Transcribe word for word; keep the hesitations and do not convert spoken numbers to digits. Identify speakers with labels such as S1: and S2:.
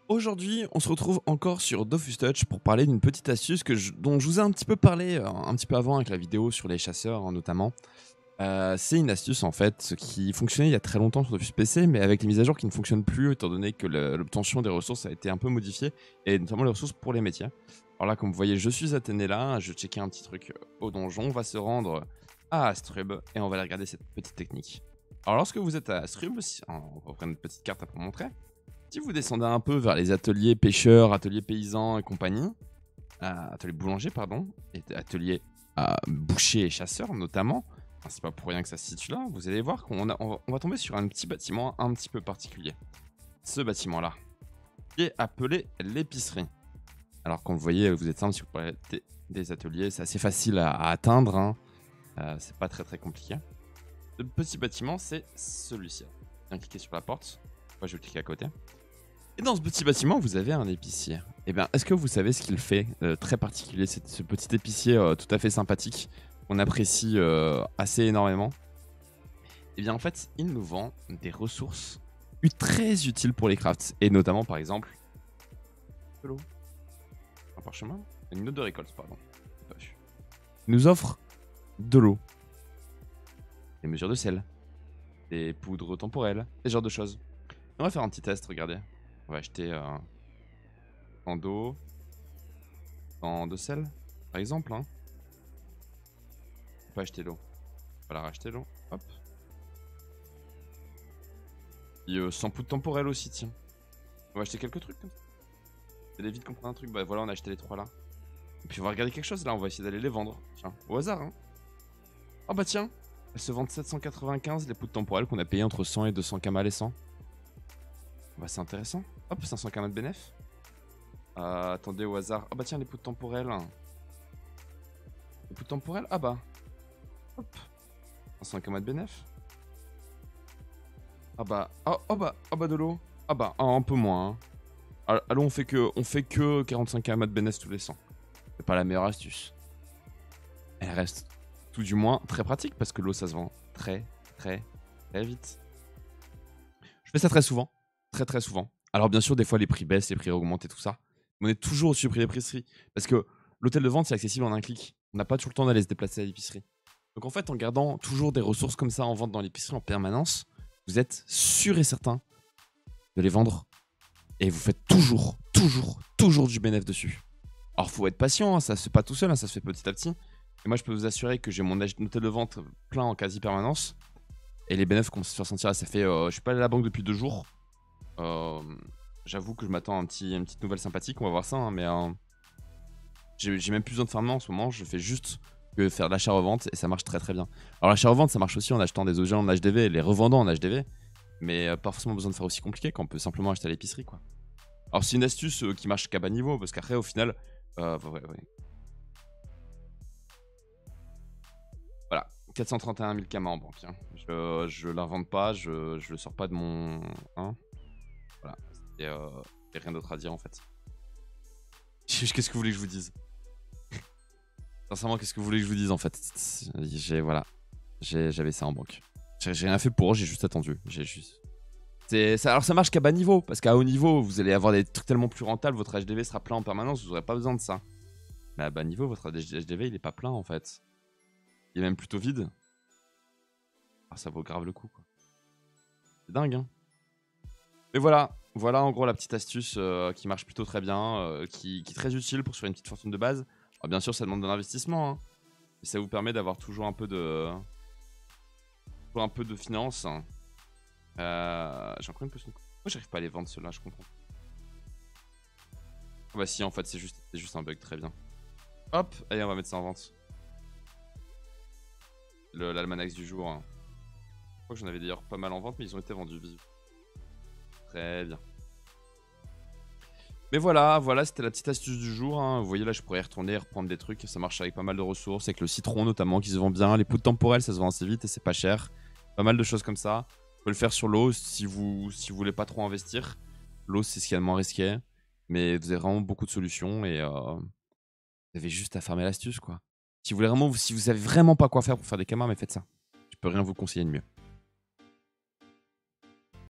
S1: Aujourd'hui, on se retrouve encore sur Dofus Touch pour parler d'une petite astuce que je- dont je vous ai un petit peu parlé euh, un petit peu avant avec la vidéo sur les chasseurs hein, notamment. Euh, c'est une astuce en fait qui fonctionnait il y a très longtemps sur Dofus P C, mais avec les mises à jour qui ne fonctionnent plus étant donné que le- l'obtention des ressources a été un peu modifiée et notamment les ressources pour les métiers. Alors là, comme vous voyez, je suis Athénée là, je checkais un petit truc au donjon, on va se rendre à Astrub et on va aller regarder cette petite technique. Alors lorsque vous êtes à Astrub, si- on va prendre une petite carte à vous montrer. Si vous descendez un peu vers les ateliers pêcheurs, ateliers paysans et compagnie, euh, ateliers boulangers, pardon, et ateliers euh, bouchers et chasseurs notamment, enfin, c'est pas pour rien que ça se situe là, vous allez voir qu'on a- on va, on va tomber sur un petit bâtiment un petit peu particulier. Ce bâtiment-là, qui est appelé l'épicerie. Alors, quand vous voyez, vous êtes simple, si vous parlez des, des ateliers, c'est assez facile à, à atteindre, hein. Euh, c'est pas très très compliqué. Le petit bâtiment, c'est celui-ci. Bien cliquer sur la porte, moi je vais cliquer à côté. Et dans ce petit bâtiment, vous avez un épicier. Eh bien, est-ce que vous savez ce qu'il fait euh, très particulier, c'est ce petit épicier euh, tout à fait sympathique, qu'on apprécie euh, assez énormément? Eh bien, en fait, il nous vend des ressources u- très utiles pour les crafts. Et notamment, par exemple, de l'eau. Un parchemin. Une note de récolte, pardon. Il nous offre de l'eau, des mesures de sel, des poudres temporelles, ce genre de choses. On va faire un petit test, regardez. On va acheter euh, en d'eau, en de sel, par exemple. Hein. On peut acheter l'eau. On va la racheter l'eau. Hop. Et euh, sans poudre temporelle aussi, tiens. On va acheter quelques trucs comme ça. C'est vite comprendre un truc. Bah voilà, on a acheté les trois là. Et puis on va regarder quelque chose là. On va essayer d'aller les vendre. Tiens, au hasard. Hein. Oh bah tiens. Elles se vendent sept cent quatre-vingt-quinze les poudres temporelles qu'on a payé entre cent et deux cents kamas les cent. Bah c'est intéressant. Hop, cinq cents kamas de bénéf. Euh, attendez au hasard. Oh bah tiens, les poudres temporelles. Les poudres temporelles. Ah bah. Hop. cinq cents kamas de bénéf. Ah bah. Oh, oh bah. Oh bah de l'eau. Ah bah. Ah, un peu moins. Hein. Allons, on fait que, on fait que quarante-cinq kamas de bénéf tous les cent. C'est pas la meilleure astuce. Elle reste tout du moins très pratique parce que l'eau ça se vend très très très vite. Je fais ça très souvent. Très très souvent. Alors bien sûr, des fois les prix baissent, les prix augmentent et tout ça. Mais on est toujours au-dessus du prix d'épicerie. Parce que l'hôtel de vente c'est accessible en un clic. On n'a pas toujours le temps d'aller se déplacer à l'épicerie. Donc en fait, en gardant toujours des ressources comme ça en vente dans l'épicerie en permanence, vous êtes sûr et certain de les vendre. Et vous faites toujours, toujours, toujours du bénéfice dessus. Alors faut être patient, hein, ça se fait pas tout seul, hein, ça se fait petit à petit. Et moi je peux vous assurer que j'ai mon hôtel de vente plein en quasi permanence. Et les bénéfices qu'on se fait ressentir, ça fait... Euh, je suis pas allé à la banque depuis deux jours. Euh, J'avoue que je m'attends à un petit, une petite nouvelle sympathique, on va voir ça. Hein, mais euh, j'ai même plus besoin de farmer en ce moment, je fais juste que faire de l'achat-revente et ça marche très très bien. Alors l'achat-revente ça marche aussi en achetant des objets en H D V et les revendant en H D V. Mais euh, pas forcément besoin de faire aussi compliqué quand on peut simplement acheter à l'épicerie quoi. Alors c'est une astuce euh, qui marche qu'à bas niveau parce qu'après au final... Euh, ouais, ouais. Voilà, quatre cent trente et un mille kamas en banque. Hein. Je, je l'invente pas, je, je le sors pas de mon... Hein. Voilà, et euh, rien d'autre à dire en fait. Qu'est-ce que vous voulez que je vous dise? Sincèrement, qu'est-ce que vous voulez que je vous dise en fait? J'ai voilà, j'avais ça en banque. J'ai rien fait pour, j'ai juste attendu. J'ai juste. Ça, alors ça marche qu'à bas niveau, parce qu'à haut niveau, vous allez avoir des trucs tellement plus rentables, votre H D V sera plein en permanence, vous n'aurez pas besoin de ça. Mais à bas niveau, votre H D V il est pas plein en fait. Il est même plutôt vide. Ah, ça vaut grave le coup quoi. C'est dingue hein. Mais voilà, voilà en gros la petite astuce euh, qui marche plutôt très bien, euh, qui, qui est très utile pour sur une petite fortune de base. Alors bien sûr ça demande de l'investissement, hein, mais ça vous permet d'avoir toujours un peu de... Toujours un peu de finance. Euh, J'ai encore une potion. Pourquoi j'arrive pas à les vendre ceux-là, je comprends. Ah bah si en fait c'est juste, juste un bug, très bien. Hop, allez on va mettre ça en vente. L'almanax du jour. Hein. Je crois que j'en avais d'ailleurs pas mal en vente mais ils ont été vendus vivants. Très bien. Mais voilà, voilà, c'était la petite astuce du jour. Hein. Vous voyez là, je pourrais y retourner, reprendre des trucs. Ça marche avec pas mal de ressources, avec le citron notamment qui se vend bien. Les poudres temporelles, ça se vend assez vite et c'est pas cher. Pas mal de choses comme ça. Vous pouvez le faire sur l'eau si vous si vous voulez pas trop investir. L'eau, c'est ce qui est le moins risqué. Mais vous avez vraiment beaucoup de solutions et euh, vous avez juste à farmer l'astuce quoi. Si vous voulez vraiment, si vous savez vraiment pas quoi faire pour faire des kamas, mais faites ça. Je peux rien vous conseiller de mieux.